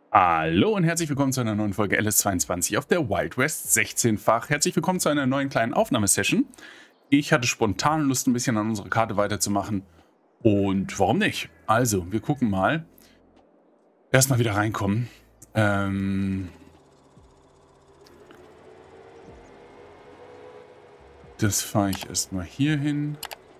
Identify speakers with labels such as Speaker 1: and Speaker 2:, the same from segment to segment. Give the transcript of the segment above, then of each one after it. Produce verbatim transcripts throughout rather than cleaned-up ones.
Speaker 1: Hallo und herzlich willkommen zu einer neuen Folge L S zweiundzwanzig auf der Wild West sechzehnfach. Herzlich willkommen zu einer neuen kleinen Aufnahmesession. Ich hatte spontan Lust, ein bisschen an unserer Karte weiterzumachen. Und warum nicht? Also, wir gucken mal. Erstmal wieder reinkommen. Ähm das fahre ich erstmal hier hin.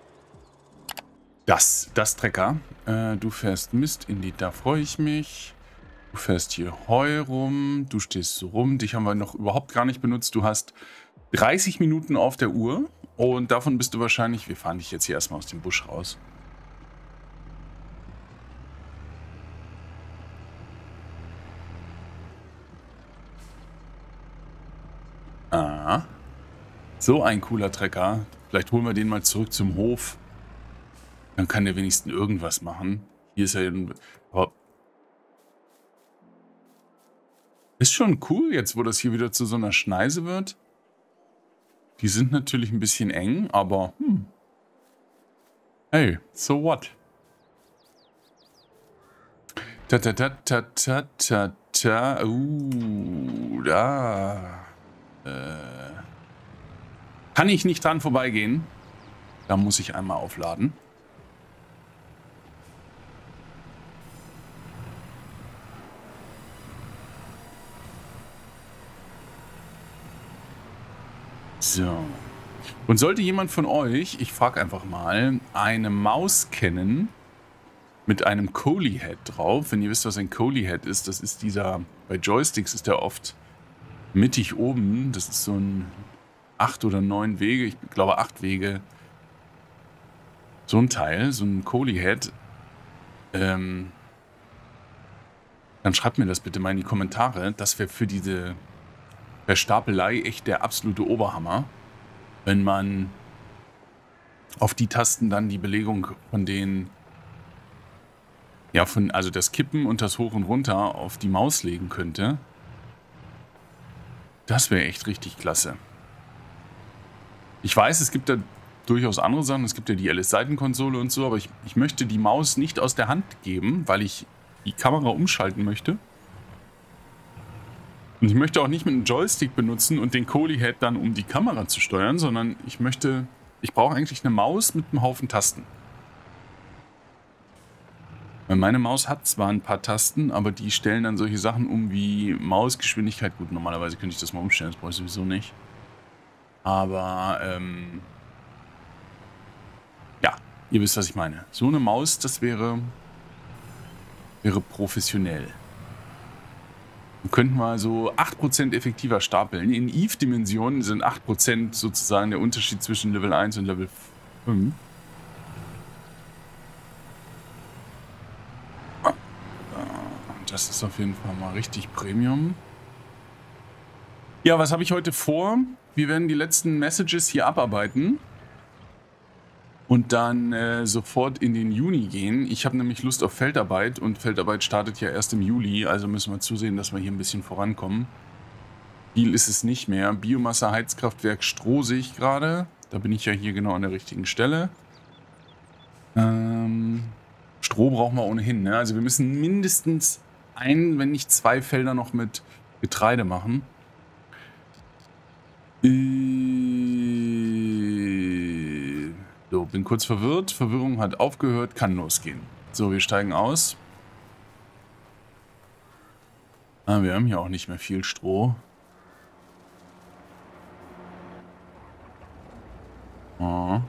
Speaker 1: Das, das Trecker. Äh, du fährst Mist in die, da freue ich mich. Du fährst hier Heu rum, du stehst so rum, dich haben wir noch überhaupt gar nicht benutzt. Du hast dreißig Minuten auf der Uhr und davon bist du wahrscheinlich, wir fahren dich jetzt hier erstmal aus dem Busch raus. Ah, so ein cooler Trecker. Vielleicht holen wir den mal zurück zum Hof. Dann kann der wenigstens irgendwas machen. Hier ist er, aber ist schon cool jetzt, wo das hier wieder zu so einer Schneise wird. Die sind natürlich ein bisschen eng, aber hm. Hey, so what? Ta ta ta ta ta ta ta. Uh, da. Äh. Kann ich nicht dran vorbeigehen. Da muss ich einmal aufladen. So. Und sollte jemand von euch, ich frage einfach mal, eine Maus kennen mit einem Collie-Head drauf, wenn ihr wisst, was ein Collie-Head ist, das ist dieser, bei Joysticks ist der oft mittig oben, das ist so ein acht oder neun Wege, ich glaube acht Wege, so ein Teil, so ein Collie-Head, ähm, dann schreibt mir das bitte mal in die Kommentare, das wäre für diese Verstapelei echt der absolute Oberhammer, wenn man auf die Tasten dann die Belegung von den, ja, von, also das Kippen und das Hoch und Runter auf die Maus legen könnte. Das wäre echt richtig klasse. Ich weiß, es gibt da durchaus andere Sachen, es gibt ja die L S-Seitenkonsole und so, aber ich, ich möchte die Maus nicht aus der Hand geben, weil ich die Kamera umschalten möchte. Und ich möchte auch nicht mit einem Joystick benutzen und den Collie-Head dann, um die Kamera zu steuern, sondern ich möchte, ich brauche eigentlich eine Maus mit einem Haufen Tasten. Weil meine Maus hat zwar ein paar Tasten, aber die stellen dann solche Sachen um wie Mausgeschwindigkeit. Gut, normalerweise könnte ich das mal umstellen, das brauche ich sowieso nicht. Aber, ähm, ja, ihr wisst, was ich meine. So eine Maus, das wäre, wäre professionell. Wir könnten mal so acht Prozent effektiver stapeln. In Eve-Dimensionen sind acht Prozent sozusagen der Unterschied zwischen Level eins und Level fünf. Das ist auf jeden Fall mal richtig Premium. Ja, was habe ich heute vor? Wir werden die letzten Messages hier abarbeiten. Und dann äh, sofort in den Juni gehen. Ich habe nämlich Lust auf Feldarbeit und Feldarbeit startet ja erst im Juli, also müssen wir zusehen, dass wir hier ein bisschen vorankommen. Viel ist es nicht mehr. Biomasse, Heizkraftwerk, Stroh sehe ich gerade. Da bin ich ja hier genau an der richtigen Stelle. Ähm, Stroh brauchen wir ohnehin, ne? Also wir müssen mindestens ein, wenn nicht zwei Felder noch mit Getreide machen. Äh... So, bin kurz verwirrt. Verwirrung hat aufgehört, kann losgehen. So, wir steigen aus. Ah, wir haben hier auch nicht mehr viel Stroh. Oh.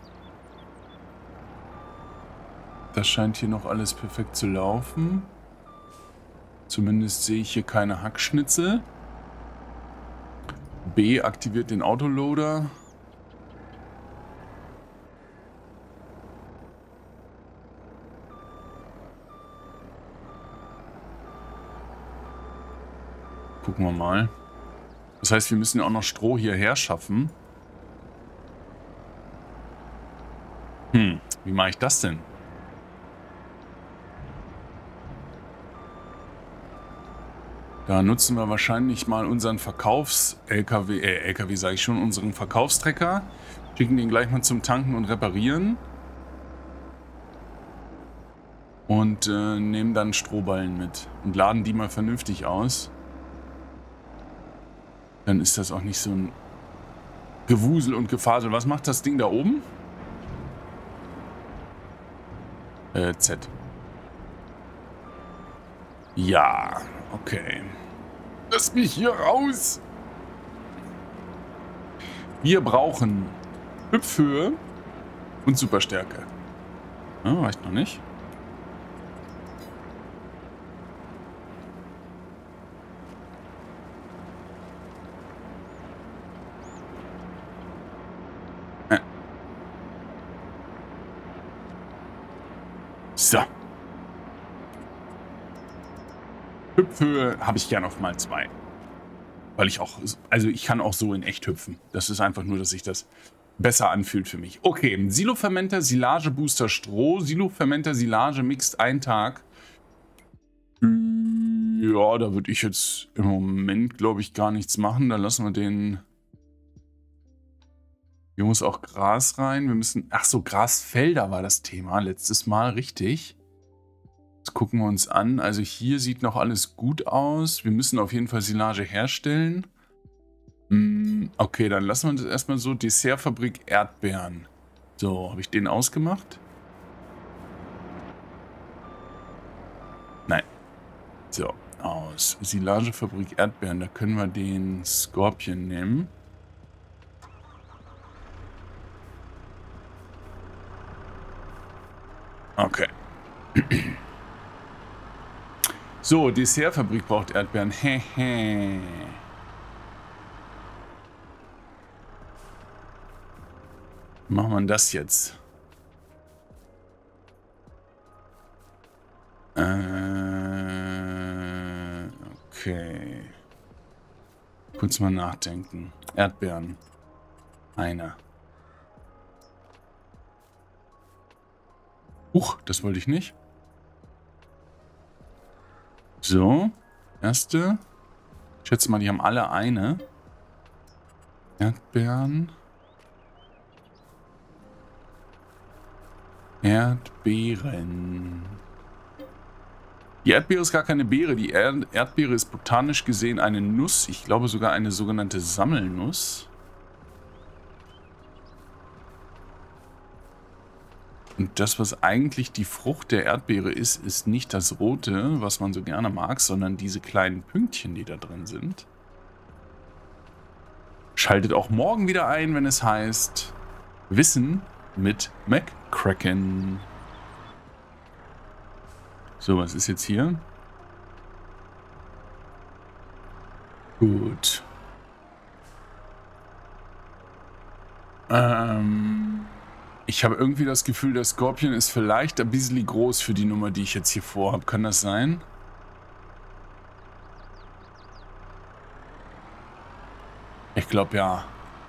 Speaker 1: Das scheint hier noch alles perfekt zu laufen. Zumindest sehe ich hier keine Hackschnitzel. B aktiviert den Autoloader. Gucken wir mal. Das heißt, wir müssen auch noch Stroh hierher schaffen. Hm, wie mache ich das denn? Da nutzen wir wahrscheinlich mal unseren Verkaufs-L K W, äh, L K W sage ich schon, unseren Verkaufstrecker. Schicken den gleich mal zum Tanken und Reparieren. Und äh, nehmen dann Strohballen mit und laden die mal vernünftig aus. Dann ist das auch nicht so ein Gewusel und Gefasel. Was macht das Ding da oben? Äh, Z. Ja, okay. Lass mich hier raus! Wir brauchen Hüpfhöhe und Superstärke. Ja, reicht noch nicht. Äh. So. Hüpfhöhe habe ich gern auf mal zwei. Weil ich auch, also ich kann auch so in echt hüpfen. Das ist einfach nur, dass sich das besser anfühlt für mich. Okay, Silo-Fermenter, Silage, Booster, Stroh. Silo-Fermenter, Silage, Mixed, ein Tag. Ja, da würde ich jetzt im Moment, glaube ich, gar nichts machen. Da lassen wir den... Hier muss auch Gras rein. Wir müssen... Ach so, Grasfelder war das Thema letztes Mal, richtig. Das gucken wir uns an. Also hier sieht noch alles gut aus. Wir müssen auf jeden Fall Silage herstellen. Hm, okay, dann lassen wir das erstmal so. Dessertfabrik Erdbeeren. So, habe ich den ausgemacht? Nein. So, aus. Silagefabrik Erdbeeren. Da können wir den Scorpion nehmen. Okay. So, Dessertfabrik braucht Erdbeeren. Hehe. Wie macht man das jetzt? Äh, okay. Kurz mal nachdenken. Erdbeeren. Eine. Huch, das wollte ich nicht. So, erste. Ich schätze mal, die haben alle eine. Erdbeeren. Erdbeeren. Die Erdbeere ist gar keine Beere. Die Erd Erdbeere ist botanisch gesehen eine Nuss. Ich glaube sogar eine sogenannte Sammelnuss. Und das, was eigentlich die Frucht der Erdbeere ist, ist nicht das Rote, was man so gerne mag, sondern diese kleinen Pünktchen, die da drin sind. Schaltet auch morgen wieder ein, wenn es heißt Wissen mit McCracken. So, was ist jetzt hier? Gut. Ähm... Ich habe irgendwie das Gefühl, der Scorpion ist vielleicht ein bisschen groß für die Nummer, die ich jetzt hier vorhabe. Kann das sein? Ich glaube ja.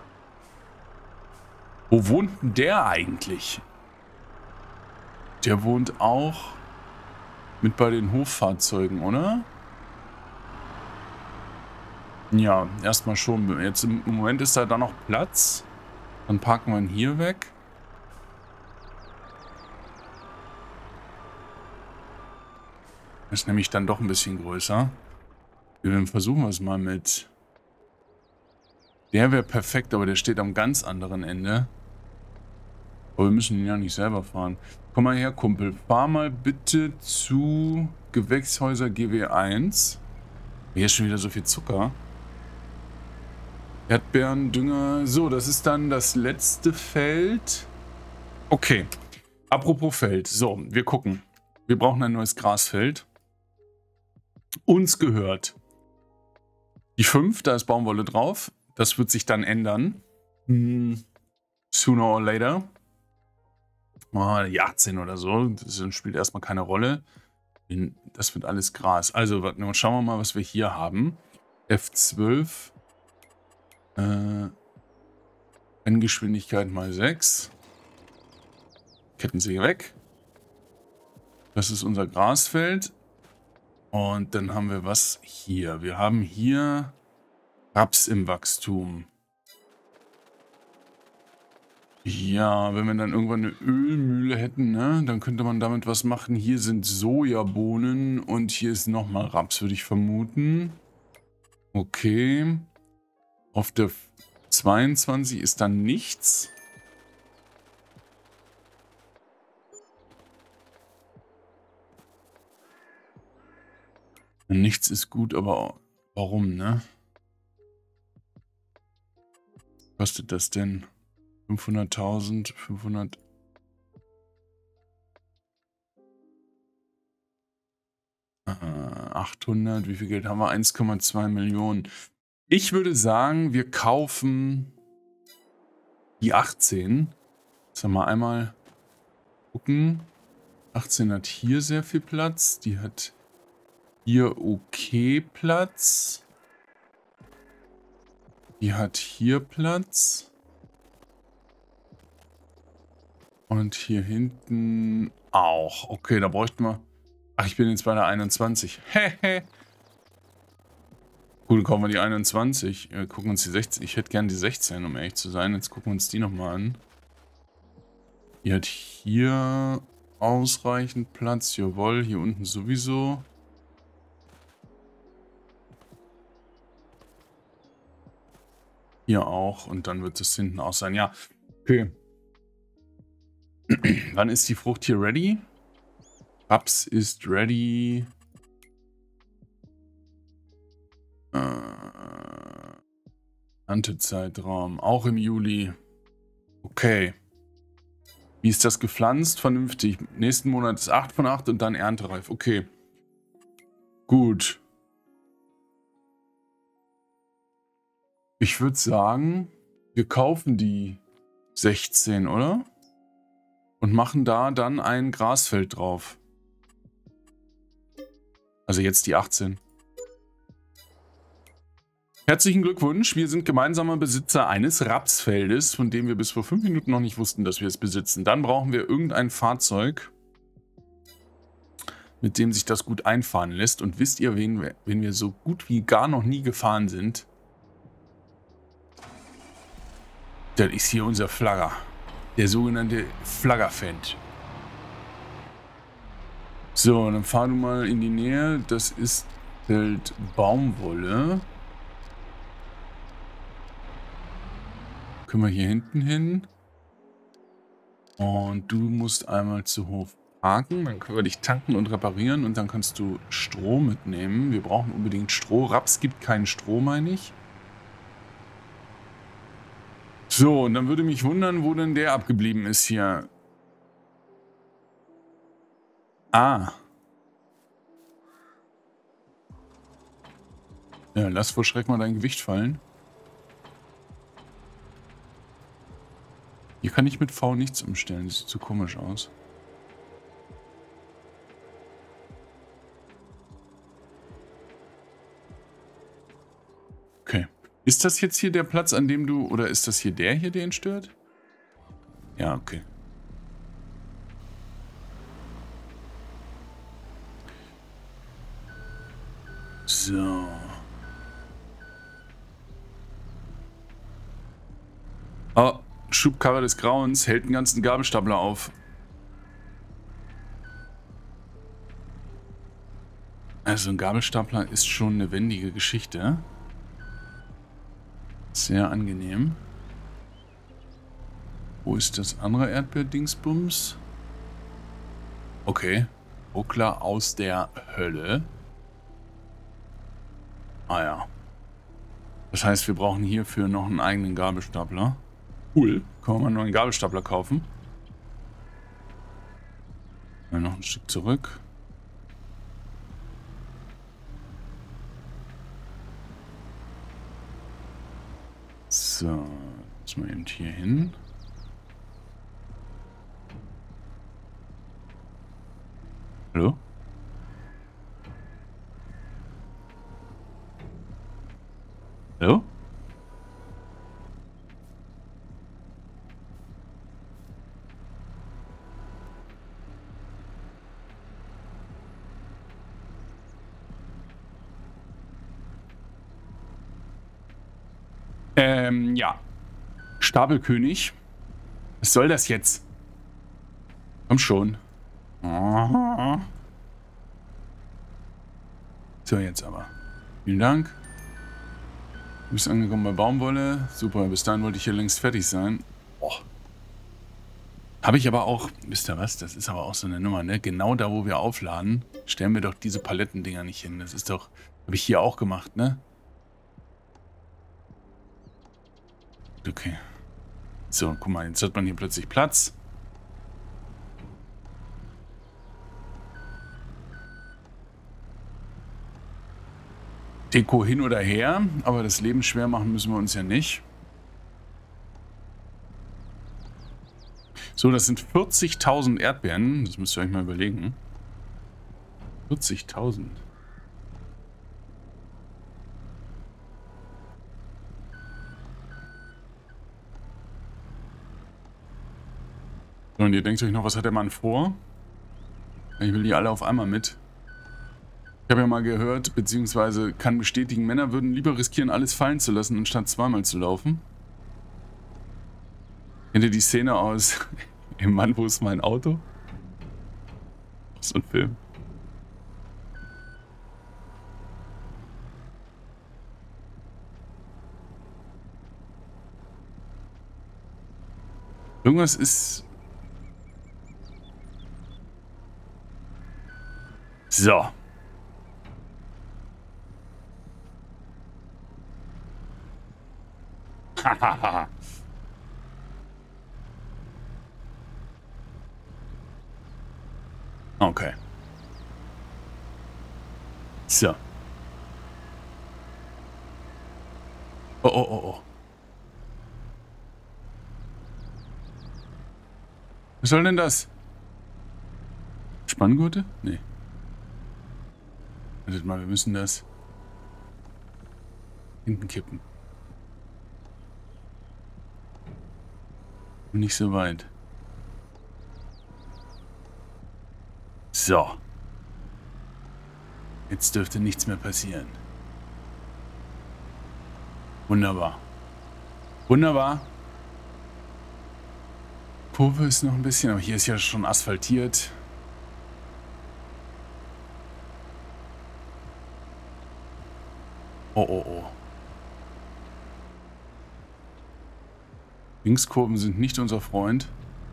Speaker 1: Wo wohnt denn der eigentlich? Der wohnt auch mit bei den Hoffahrzeugen, oder? Ja, erstmal schon. Jetzt im Moment ist da dann noch Platz. Dann parken wir ihn hier weg. Ist nämlich dann doch ein bisschen größer. Wir versuchen es mal mit. Der wäre perfekt, aber der steht am ganz anderen Ende. Aber wir müssen ihn ja nicht selber fahren. Komm mal her, Kumpel. Fahr mal bitte zu Gewächshäuser G W eins. Hier ist schon wieder so viel Zucker. Erdbeeren, Dünger. So, das ist dann das letzte Feld. Okay. Apropos Feld. So, wir gucken. Wir brauchen ein neues Grasfeld. Uns gehört die fünf, da ist Baumwolle drauf. Das wird sich dann ändern. Hm. Sooner or later. Oh, die achtzehn oder so. Das spielt erstmal keine Rolle. Das wird alles Gras. Also, schauen wir mal, was wir hier haben. F zwölf. Äh, Renngeschwindigkeit mal sechs. Kettensäge weg. Das ist unser Grasfeld. Und dann haben wir was hier. Wir haben hier Raps im Wachstum. Ja, wenn wir dann irgendwann eine Ölmühle hätten, ne, dann könnte man damit was machen. Hier sind Sojabohnen und hier ist nochmal Raps, würde ich vermuten. Okay. Auf der zweiundzwanzig ist dann nichts. Nichts ist gut, aber warum, ne? Was kostet das denn? fünfhunderttausend, fünfhundert. Äh, achthundert, wie viel Geld haben wir? eins Komma zwei Millionen. Ich würde sagen, wir kaufen die achtzehn. Jetzt haben wir einmal gucken. achtzehn hat hier sehr viel Platz. Die hat hier okay Platz. Die hat hier Platz. Und hier hinten auch. Okay, da bräuchten wir... Ach, ich bin jetzt bei der einundzwanzig. Hehe. Gut, dann kaufen wir die einundzwanzig. Wir gucken uns die sechzehn. Ich hätte gern die sechzehn, um ehrlich zu sein. Jetzt gucken wir uns die nochmal an. Die hat hier ausreichend Platz. Jawohl, hier unten sowieso. Hier auch. Und dann wird es hinten auch sein. Ja, okay. Wann ist die Frucht hier ready? Raps ist ready. Äh, Erntezeitraum. Auch im Juli. Okay. Wie ist das gepflanzt? Vernünftig. Nächsten Monat ist acht von acht und dann erntereif. Okay. Gut. Ich würde sagen, wir kaufen die sechzehn, oder? Und machen da dann ein Grasfeld drauf. Also jetzt die achtzehn. Herzlichen Glückwunsch, wir sind gemeinsamer Besitzer eines Rapsfeldes, von dem wir bis vor fünf Minuten noch nicht wussten, dass wir es besitzen. Dann brauchen wir irgendein Fahrzeug, mit dem sich das gut einfahren lässt. Und wisst ihr, wen wir, wen wir so gut wie gar noch nie gefahren sind? Das ist hier unser Flagger. Der sogenannte Flaggerfend. So, dann fahr du mal in die Nähe. Das ist Feld Baumwolle. Können wir hier hinten hin. Und du musst einmal zu Hof parken. Dann können wir dich tanken und reparieren. Und dann kannst du Stroh mitnehmen. Wir brauchen unbedingt Stroh. Raps gibt keinen Stroh, meine ich. So, und dann würde mich wundern, wo denn der abgeblieben ist hier. Ah. Ja, lass vor Schreck mal dein Gewicht fallen. Hier kann ich mit V nichts umstellen. Das sieht zu komisch aus. Okay. Ist das jetzt hier der Platz, an dem du... Oder ist das hier der hier, der ihn stört? Ja, okay. So. Oh, Schubkarre des Grauens hält einen ganzen Gabelstapler auf. Also ein Gabelstapler ist schon eine wendige Geschichte. Sehr angenehm. Wo ist das andere Erdbeerdingsbums? Okay. Ruckler aus der Hölle. Ah ja. Das heißt, wir brauchen hierfür noch einen eigenen Gabelstapler. Cool. Können wir mal einen neuen Gabelstapler kaufen. Dann noch ein Stück zurück. So, jetzt mal eben hier hin. Hallo? Hallo? Ähm, ja. Stapelkönig. Was soll das jetzt? Komm schon. So, jetzt aber. Vielen Dank. Du bist angekommen bei Baumwolle. Super, bis dahin wollte ich hier längst fertig sein. Oh. Habe ich aber auch, wisst ihr was, das ist aber auch so eine Nummer, ne? Genau da, wo wir aufladen, stellen wir doch diese Palettendinger nicht hin. Das ist doch, habe ich hier auch gemacht, ne? Okay. So, guck mal, jetzt hat man hier plötzlich Platz. Deko hin oder her, aber das Leben schwer machen müssen wir uns ja nicht. So, das sind vierzigtausend Erdbeeren. Das müsst ihr euch mal überlegen. vierzigtausend. So, und ihr denkt euch noch, was hat der Mann vor? Ich will die alle auf einmal mit. Ich habe ja mal gehört, beziehungsweise kann bestätigen, Männer würden lieber riskieren, alles fallen zu lassen, anstatt zweimal zu laufen. Kennt ihr die Szene aus Im Mann, wo ist mein Auto? So ein Film. Irgendwas ist... So. Hahaha. Okay. So. Oh, oh, oh, oh. Was soll denn das? Spanngurte? Nee. Wartet mal, wir müssen das hinten kippen. Nicht so weit. So. Jetzt dürfte nichts mehr passieren. Wunderbar. Wunderbar. Kurve ist noch ein bisschen, aber hier ist ja schon asphaltiert. Oh, oh, oh. Linkskurven sind nicht unser Freund.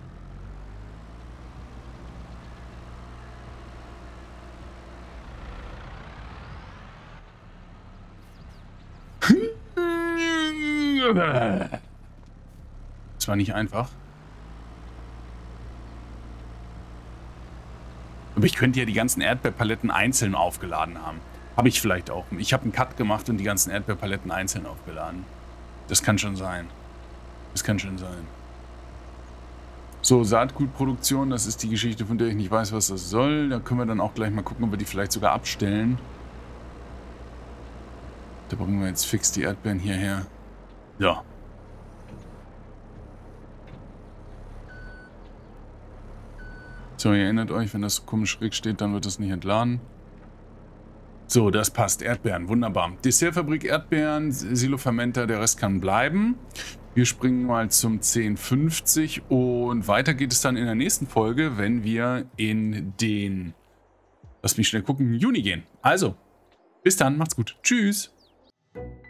Speaker 1: Das war nicht einfach. Aber ich könnte ja die ganzen Erdbeerpaletten einzeln aufgeladen haben. Habe ich vielleicht auch. Ich habe einen Cut gemacht und die ganzen Erdbeerpaletten einzeln aufgeladen. Das kann schon sein. Das kann schon sein. So, Saatgutproduktion, das ist die Geschichte, von der ich nicht weiß, was das soll. Da können wir dann auch gleich mal gucken, ob wir die vielleicht sogar abstellen. Da bringen wir jetzt fix die Erdbeeren hierher. Ja. So, ihr erinnert euch, wenn das so komisch schräg steht, dann wird das nicht entladen. So, das passt. Erdbeeren, wunderbar. Dessertfabrik Erdbeeren, Silofermenter, der Rest kann bleiben. Wir springen mal zum zehn fünfzig und weiter geht es dann in der nächsten Folge, wenn wir in den, lass mich schnell gucken, Juni gehen. Also, bis dann, macht's gut. Tschüss.